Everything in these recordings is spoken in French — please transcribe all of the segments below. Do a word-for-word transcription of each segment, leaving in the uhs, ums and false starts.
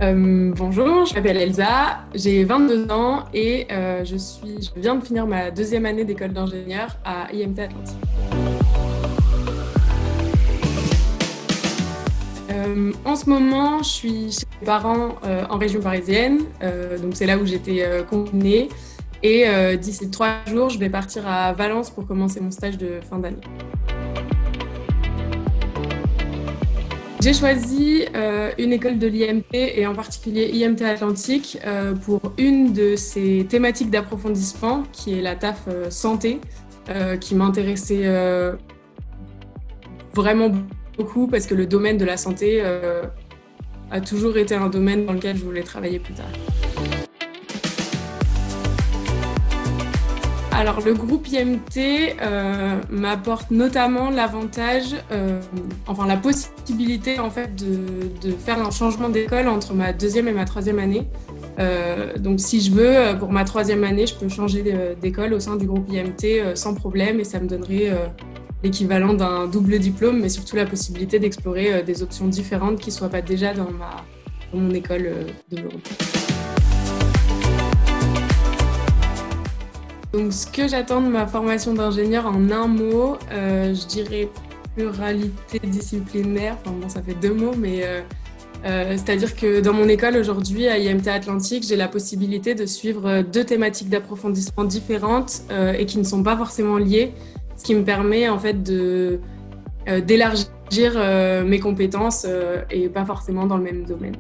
Euh, bonjour, je m'appelle Elsa, j'ai vingt-deux ans et euh, je suis, je viens de finir ma deuxième année d'école d'ingénieur à I M T Atlantique. Euh, en ce moment, je suis chez mes parents euh, en région parisienne, euh, donc c'est là où j'étais euh, confinée. Et euh, d'ici trois jours, je vais partir à Valence pour commencer mon stage de fin d'année. J'ai choisi euh, une école de l'I M T et en particulier I M T Atlantique euh, pour une de ses thématiques d'approfondissement qui est la T A F euh, santé, euh, qui m'intéressait euh, vraiment beaucoup parce que le domaine de la santé euh, a toujours été un domaine dans lequel je voulais travailler plus tard. Alors, le groupe I M T euh, m'apporte notamment l'avantage, euh, enfin la possibilité en fait de, de faire un changement d'école entre ma deuxième et ma troisième année. Euh, donc, si je veux, pour ma troisième année, je peux changer d'école au sein du groupe I M T euh, sans problème et ça me donnerait euh, l'équivalent d'un double diplôme, mais surtout la possibilité d'explorer euh, des options différentes qui ne soient pas déjà dans, ma, dans mon école euh, d'aujourd'hui. Donc, ce que j'attends de ma formation d'ingénieur en un mot, euh, je dirais pluralité disciplinaire. Enfin bon, ça fait deux mots, mais euh, euh, c'est-à-dire que dans mon école aujourd'hui, à I M T Atlantique, j'ai la possibilité de suivre deux thématiques d'approfondissement différentes euh, et qui ne sont pas forcément liées, ce qui me permet en fait de euh, d'élargir euh, mes compétences euh, et pas forcément dans le même domaine.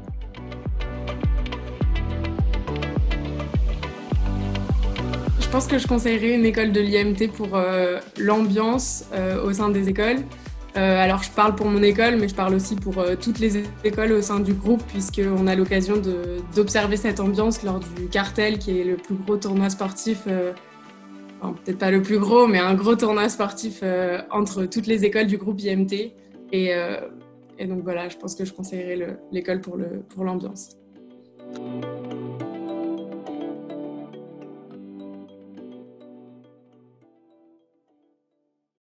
Je pense que je conseillerais une école de l'I M T pour euh, l'ambiance euh, au sein des écoles. Euh, alors, je parle pour mon école, mais je parle aussi pour euh, toutes les écoles au sein du groupe, puisqu'on a l'occasion d'observer cette ambiance lors du Cartel, qui est le plus gros tournoi sportif, euh, enfin, peut-être pas le plus gros, mais un gros tournoi sportif euh, entre toutes les écoles du groupe I M T. Et, euh, et donc voilà, je pense que je conseillerais l'école pour le, pour l'ambiance.